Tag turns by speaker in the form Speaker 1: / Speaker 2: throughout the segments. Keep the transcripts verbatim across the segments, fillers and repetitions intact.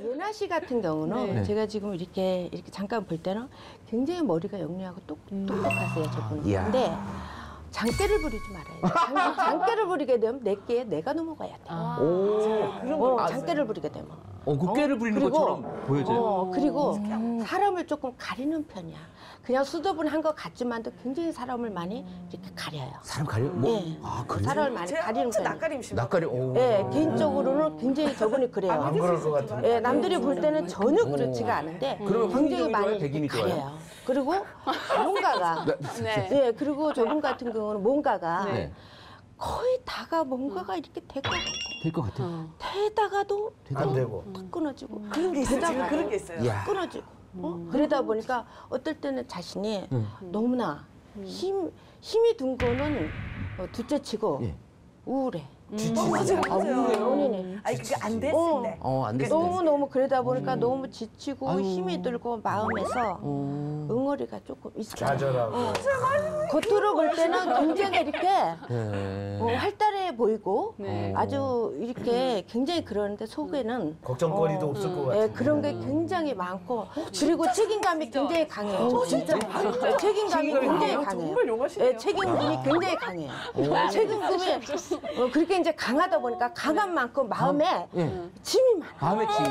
Speaker 1: 예나 씨 같은 경우는
Speaker 2: 네.
Speaker 1: 제가 지금 이렇게 이렇게 잠깐 볼 때는 굉장히 머리가 영리하고 똑,
Speaker 2: 음.
Speaker 1: 똑똑하세요, 저분은.
Speaker 3: 이야.
Speaker 1: 근데 장대를 부리지 말아요. 장, 장대를 부리게 되면 내게 내가 넘어가야 돼.
Speaker 2: 아.
Speaker 3: 오.
Speaker 1: 어, 장대를 부리게 되면.
Speaker 3: 어, 국계를 부리는
Speaker 1: 그리고,
Speaker 3: 것처럼 보여져요.
Speaker 1: 어, 그리고 사람을 조금 가리는 편이야. 그냥 수더분한 것 같지만도 굉장히 사람을 많이 이렇게 가려요.
Speaker 3: 사람 가려? 뭐?
Speaker 1: 예.
Speaker 3: 아, 그래요?
Speaker 1: 사람을 많이
Speaker 2: 제가
Speaker 1: 가리는
Speaker 2: 엄청
Speaker 1: 편이에요.
Speaker 2: 낯가림 심해.
Speaker 3: 낯가리, 오.
Speaker 1: 예, 개인적으로는 굉장히 저분이 그래요.
Speaker 4: 안 그럴 것 같은데.
Speaker 1: 예, 남들이 볼 때는 전혀 그렇지가 않은데
Speaker 3: 그러면
Speaker 1: 굉장히
Speaker 3: 황인정이 좋아요?
Speaker 1: 많이
Speaker 3: 백인이 좋아요?
Speaker 1: 가려요. 그리고 뭔가가
Speaker 2: 네.
Speaker 1: 예, 그리고 저분 같은 경우는 뭔가가
Speaker 3: 네.
Speaker 1: 거의 다가 뭔가가 이렇게 될 것 같아.
Speaker 3: 될 것 같아요.
Speaker 1: 되다가도
Speaker 4: 안 되고.
Speaker 1: 탁 끊어지고
Speaker 2: 그런 게 있어요. 제가
Speaker 1: 되다가도
Speaker 2: 그런 게 있어요.
Speaker 3: 이야.
Speaker 1: 끊어지고 어? 그러다 보니까 어떨 때는 자신이
Speaker 3: 음.
Speaker 1: 너무나 힘, 힘이 든 거는 어, 둘째치고
Speaker 3: 예.
Speaker 1: 우울해.
Speaker 2: 맞아요, 맞아요.
Speaker 1: 본인이.
Speaker 2: 아니 그게 안 됐을
Speaker 1: 어.
Speaker 2: 때.
Speaker 3: 어, 안 됐을 때.
Speaker 1: 너무너무 그러다 보니까 너무 지치고
Speaker 3: 아유.
Speaker 1: 힘이 들고 마음에서
Speaker 3: 어.
Speaker 1: 응어리가 조금 있어요.
Speaker 4: 좌절하고.
Speaker 1: 겉으로 볼 때는 굉장히 이렇게
Speaker 3: 네.
Speaker 1: 어, 활달해 보이고
Speaker 3: 네.
Speaker 1: 아주 이렇게 굉장히 그러는데 속에는
Speaker 4: 걱정거리도
Speaker 1: 어,
Speaker 4: 없을 것
Speaker 1: 예,
Speaker 4: 같은데.
Speaker 1: 그런 게 굉장히 많고 그리고 책임감이 굉장히 강해요.
Speaker 2: 어, 진짜
Speaker 1: 예, 책임감이 굉장히 강해요.
Speaker 2: 정말 용하시네요.
Speaker 1: 예, 책임감이 굉장히 강해요. 책임감이 어, 그렇게 이제 강하다 보니까 강한 만큼 마음에
Speaker 3: 예.
Speaker 1: 짐이 많아.
Speaker 3: 마음의 짐.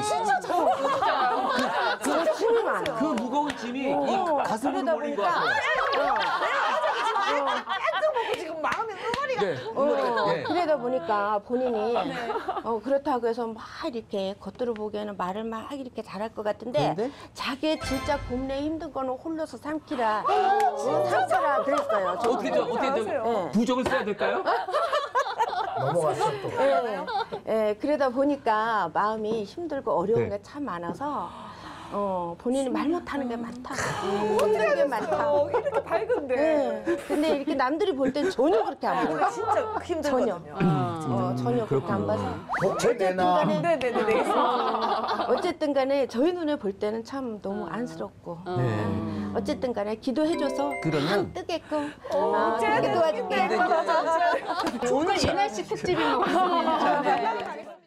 Speaker 1: 그 짐이 많아.
Speaker 3: 그 무거운 짐이
Speaker 1: 어,
Speaker 3: 이 가슴으로
Speaker 1: 그러다
Speaker 3: 몰린 것
Speaker 1: 보니까
Speaker 3: 같아요.
Speaker 2: 보고 지금 마음에 응어리가.
Speaker 3: 네.
Speaker 1: 어,
Speaker 3: 네.
Speaker 1: 그러다 보니까 본인이 어, 그렇다고 해서 막 이렇게 겉으로 보기에는 말을 막 이렇게 잘할 것 같은데
Speaker 3: 그런데?
Speaker 1: 자기의 진짜 굽내 힘든 거는 홀로서 삼키라 어, 삼켜라 그랬어요. 저.
Speaker 3: 어떻게 저 어떻게 좀
Speaker 1: 예.
Speaker 3: 부적을 써야 될까요?
Speaker 4: 넘어갔어 또.
Speaker 1: 예, 예, 그러다 보니까 마음이 힘들고 어려운
Speaker 3: 네.
Speaker 1: 게 참 많아서 어, 본인이 말 못하는 게 많다. 힘든 게 많다.
Speaker 2: 어, 이렇게 밝은데.
Speaker 1: 예, 근데 이렇게 남들이 볼 땐 전혀 그렇게 안 보여.
Speaker 2: 아, 진짜 힘들거든요.
Speaker 1: 어, 전혀 그렇게 안 봐서.
Speaker 4: 복채 내나.
Speaker 2: 네네네. 네.
Speaker 1: 어쨌든 간에 저희 눈에 볼 때는 참 너무 안쓰럽고
Speaker 3: 네.
Speaker 1: 어쨌든 간에 기도해줘서
Speaker 3: 그러면?
Speaker 1: 한 뜨게끔 아, 그렇게 도와줄게.
Speaker 3: 근데 이제
Speaker 5: 오늘 예나 씨 특집인 것 같습니다.